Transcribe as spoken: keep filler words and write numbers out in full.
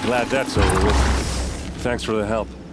Glad that's over with. Thanks for the help.